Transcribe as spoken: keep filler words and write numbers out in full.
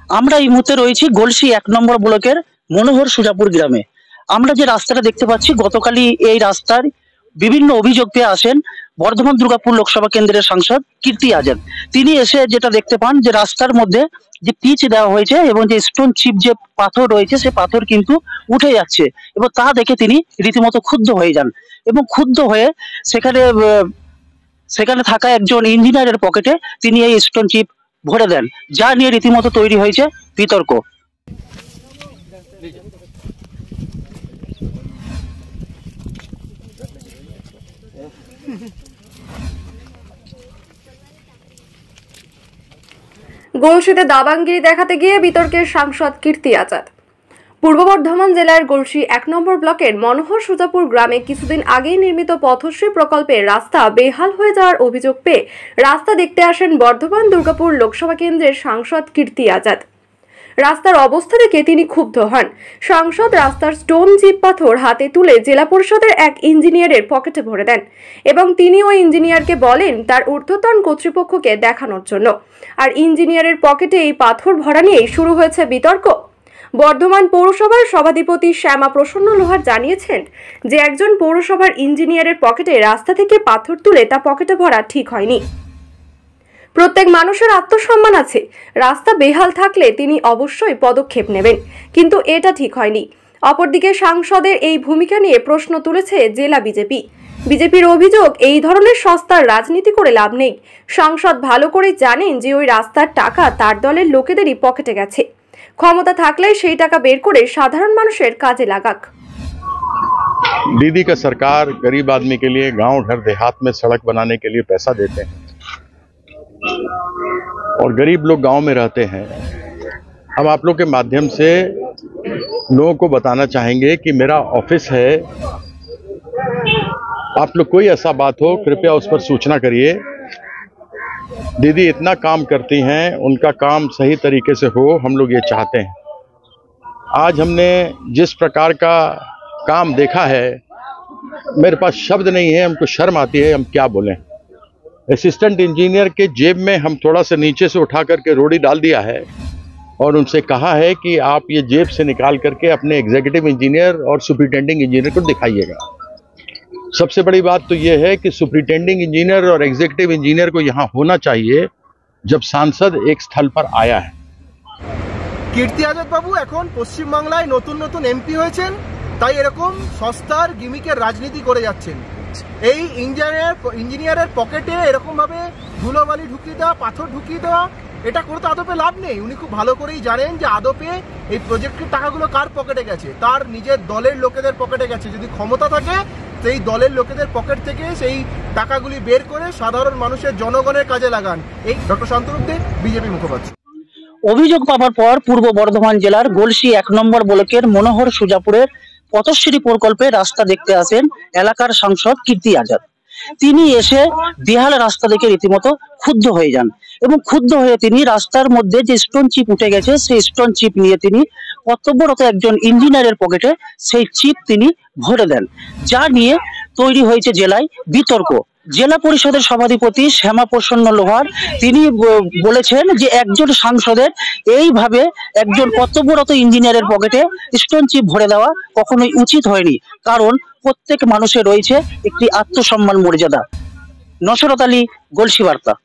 আমরা এই মুহূর্তে রয়েছি গলসি এক নম্বর ব্লকের মনোহর সুজাপুর গ্রামে। আমরা যে রাস্তাটা দেখতে পাচ্ছি, গতকালই এই রাস্তার বিভিন্ন অভিযোগ পেয়ে আসেন বর্ধমান দুর্গাপুর লোকসভা কেন্দ্রের সাংসদ কীর্তি আজাদ। তিনি এসে যেটা দেখতে পান যে রাস্তার মধ্যে যে পিচ দেওয়া হয়েছে এবং যে স্টোন চিপ যে পাথর রয়েছে সে পাথর কিন্তু উঠে যাচ্ছে, এবং তা দেখে তিনি রীতিমতো ক্ষুব্ধ হয়ে যান এবং ক্ষুব্ধ হয়ে সেখানে সেখানে থাকা একজন ইঞ্জিনিয়ারের পকেটে তিনি এই স্টোন চিপ ভরে দেন, যা নিয়ে রীতিমতো তৈরি হয়েছে বিতর্ক। গলসিতে দাবাঙ্গিরি দেখাতে গিয়ে বিতর্কের সাংসদ কীর্তি আজাদ। পূর্ব বর্ধমান জেলার গলসি এক নম্বর ব্লকের মনোহর সুজাপুর গ্রামে কিছুদিন আগেই নির্মিত পথশ্রী প্রকল্পের রাস্তা বেহাল হয়ে যাওয়ার অভিযোগ পেয়ে রাস্তা দেখতে আসেন বর্ধমান দুর্গাপুর লোকসভা কেন্দ্রের সাংসদ কীর্তি আজাদ। রাস্তার অবস্থা দেখে তিনি ক্ষুব্ধ হন। সাংসদ রাস্তার স্টোন চিপ পাথর হাতে তুলে জেলা পরিষদের এক ইঞ্জিনিয়ারের পকেটে ভরে দেন এবং তিনি ওই ইঞ্জিনিয়ারকে বলেন তার ঊর্ধ্বতন কর্তৃপক্ষকে দেখানোর জন্য। আর ইঞ্জিনিয়ারের পকেটে এই পাথর ভরা নিয়েই শুরু হয়েছে বিতর্ক। বর্ধমান পৌরসভার সভাধিপতি শ্যামা প্রসন্ন লোহার জানিয়েছেন যে একজন পৌরসভার ইঞ্জিনিয়ারের পকেটে রাস্তা থেকে পাথর তুলে তা পকেটে ভরা ঠিক হয়নি। প্রত্যেক মানুষের আত্মসম্মান আছে, রাস্তা বেহাল থাকলে তিনি অবশ্যই পদক্ষেপ নেবেন, কিন্তু এটা ঠিক হয়নি। অপরদিকে সাংসদের এই ভূমিকা নিয়ে প্রশ্ন তুলেছে জেলা বিজেপি। বিজেপির অভিযোগ, এই ধরনের সস্তার রাজনীতি করে লাভ নেই। সাংসদ ভালো করে জানেন যে ওই রাস্তার টাকা তার দলের লোকেদেরই পকেটে গেছে। ক্ষমতা থাকলে সেই টাকা বের করে সাধারণ মানুষের কাজে লাগাক। दीदी का सरकार गरीब आदमी के लिए गांव घर देहात में सड़क बनाने के लिए पैसा देते हैं और गरीब लोग गांव में रहते हैं। हम आप लोग के माध्यम से लोगों को बताना चाहेंगे कि मेरा ऑफिस है, आप लोग कोई ऐसा बात हो कृपया उस पर सूचना करिए। दीदी इतना काम करती हैं, उनका काम सही तरीके से हो, हम लोग ये चाहते हैं। आज हमने जिस प्रकार का काम देखा है, मेरे पास शब्द नहीं है, हमको शर्म आती है, हम क्या बोलें। असिस्टेंट इंजीनियर के जेब में हम थोड़ा सा नीचे से उठा करके रोड़ी डाल दिया है और उनसे कहा है कि आप ये जेब से निकाल करके अपने एग्जीक्यूटिव इंजीनियर और सुपरिटेंडिंग इंजीनियर को दिखाइएगा। सबसे बड़ी बात तो ये है कि सुपरिटेंडिंग इंजीनियर और एग्जीक्यूटिव इंजीनियर को यहाँ होना चाहिए जब सांसद एक स्थल पर आया है। কীর্তি আজাদ বাবু এখন পশ্চিমবাংলায় নতুন নতুন এমপি হয়েছেন, তাই এরকম সস্তার গিমিকের রাজনীতি করে যাচ্ছেন। এই ইঞ্জিনিয়ার ইঞ্জিনিয়ারের পকেটে এরকম ভাবে ধুলোবালি ঢুকিয়ে দেওয়া, পাথর ঢুকিয়ে দেওয়া, এটা করে তো আদপে লাভ নেই। উনি খুব ভালো করেই জানেন যে আদপে এই প্রজেক্টের টাকাগুলো কার পকেটে গেছে, তার নিজের দলের লোকেদের পকেটে গেছে। যদি ক্ষমতা থাকে সেই দলের লোকেদের পকেট থেকে সেই টাকাগুলি বের করে সাধারণ মানুষের জনগণের কাজে লাগান। এই ডক্টর শান্তরূপ দে, বিজেপি মুখপাত্র। অভিযোগ পাওয়ার পর পূর্ব বর্ধমান জেলার গলসি এক নম্বর ব্লকের মনোহর সুজাপুরের পথশ্রী প্রকল্পে রাস্তা দেখতে আসেন এলাকার সাংসদ কীর্তি আজাদ। তিনি এসে বেহাল রাস্তা দেখে রীতিমতো ক্ষুব্ধ হয়ে যান এবং ক্ষুব্ধ হয়ে তিনি রাস্তার মধ্যে যে স্টোন চিপ উঠে গেছে সেই স্টোন চিপ নিয়ে তিনি কর্তব্যরত একজন ইঞ্জিনিয়ারের পকেটে সেই চিপ তিনি ভরে দেন, যা নিয়ে তৈরি হয়েছে জেলায় বিতর্ক। জেলা পরিষদের সভাধিপতি শ্যামা প্রসন্ন লোহার তিনি বলেছেন যে একজন সাংসদের এইভাবে একজন কর্তব্যরত ইঞ্জিনিয়ারের পকেটে স্টোন চিপ ভরে দেওয়া কখনোই উচিত হয়নি, কারণ প্রত্যেক মানুষের রয়েছে একটি আত্মসম্মান মর্যাদা। নসরত আলী, গলসি বার্তা।